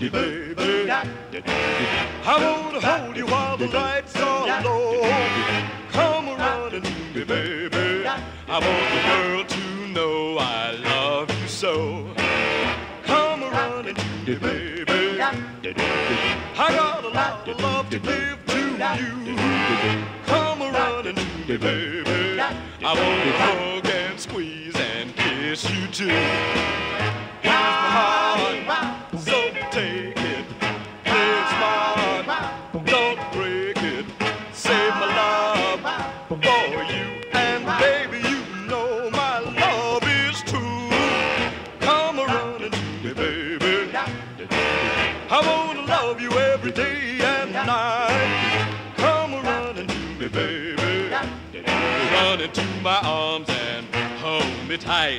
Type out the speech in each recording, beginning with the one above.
me, baby. I wanna hold you while the lights are low. Come running to me, baby. I want the world to know I love you so. Come running to me, baby. I got a lot of love to give to you. Come running to me, baby. I wanna hug and squeeze and kiss you too. Here's my heart, so take it. Here's my heart, don't break it. Save my love for you, and baby, you know my love is true. Come running to me, baby. I wanna love you every day and night. Come running to me, baby. Run into my arms and hold me tight.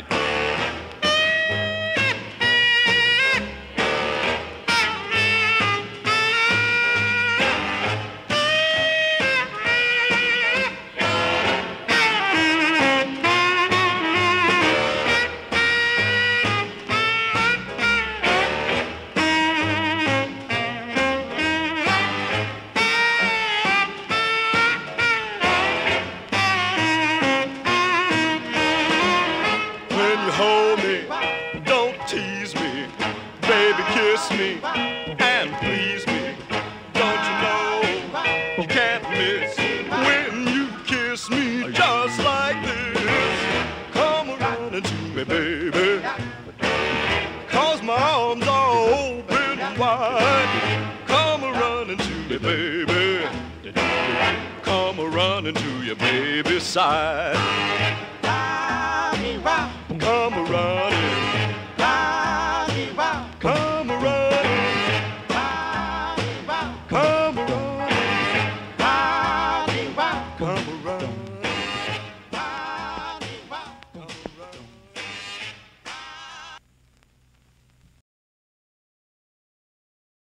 Hold me, don't tease me, baby, kiss me and please me. Don't you know you can't miss when you kiss me just like this. Come running to me, baby, 'cause my arms are open wide. Come running to me, baby. Come running to your baby's side. Come running.